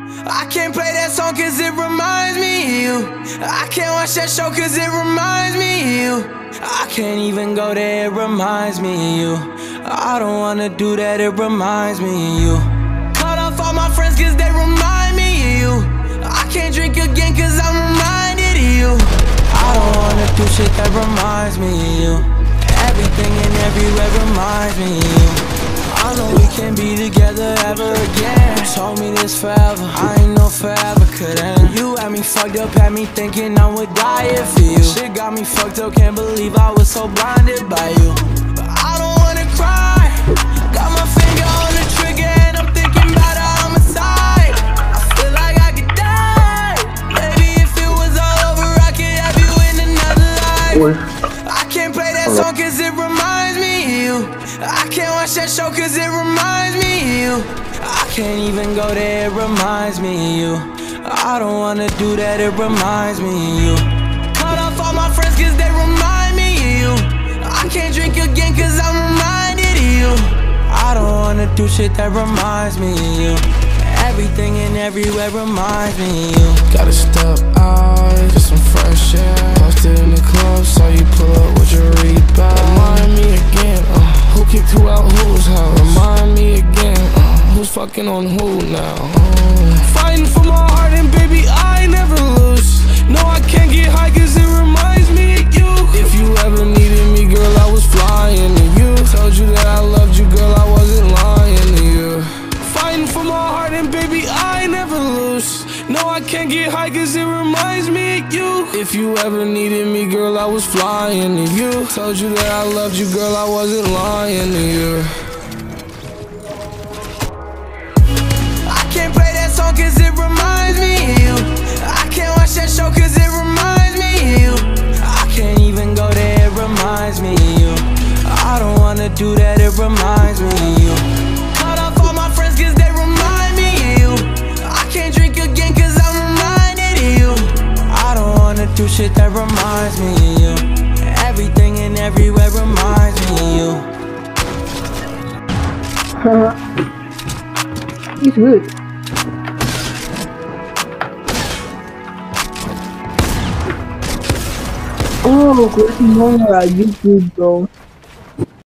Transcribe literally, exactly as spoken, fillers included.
I can't play that song cause it reminds me of you. I can't watch that show cause it reminds me of you. I can't even go there, it reminds me of you. I don't wanna do that, it reminds me of you. Cut off all my friends cause they remind me of you. I can't drink again cause I'm reminded of you. I don't wanna do shit that reminds me of you. Everything and everywhere reminds me of you. I know we can't be together ever again. You told me this forever, I ain't know forever could end. You had me fucked up, had me thinking I would die if for you. Shit got me fucked up, can't believe I was so blinded by you. But I don't wanna cry, got my finger on the trigger and I'm thinking about a homicide. I feel like I could die. Maybe if it was all over I could have you in another life. I can't play that song cause it reminds me of you. I can't watch that show cause it reminds me of you. I can't even go there, it reminds me of you. I don't wanna do that, it reminds me of you. Cut off all my friends cause they remind me of you. I can't drink again cause I'm reminded of you. I don't wanna do shit that reminds me of you. Everything and everywhere reminds me of you. Gotta step out, get some fresh air. Posted in the club, saw you pull up with your Reebok. Remind me again, uh, who kicked who out whose house? Remind me again, uh, who's fucking on who now? Uh, fighting for my heart and baby I never lose. No, I can't get high cause it reminds me of you. If you ever needed me, girl, I was flying to you. Told you that I loved you, girl, I wasn't lying to you. Fighting for my heart and baby I never lose. No, I can't get high cause it reminds me of you. If you ever needed me, girl, I was flying to you. Told you that I loved you, girl, I wasn't lying to you. I can't play that song cause it reminds me of you. I can't watch that show cause it reminds me of you. I can't even go there, it reminds me of you. I don't wanna do that, it reminds me of you. Cut off all my friends cause they remind me of you. I can't drink again cause I'm reminded of you. I don't wanna do shit that reminds me of you. Everything and everywhere reminds me of you. He's good. Oh, good morning, you good, bro.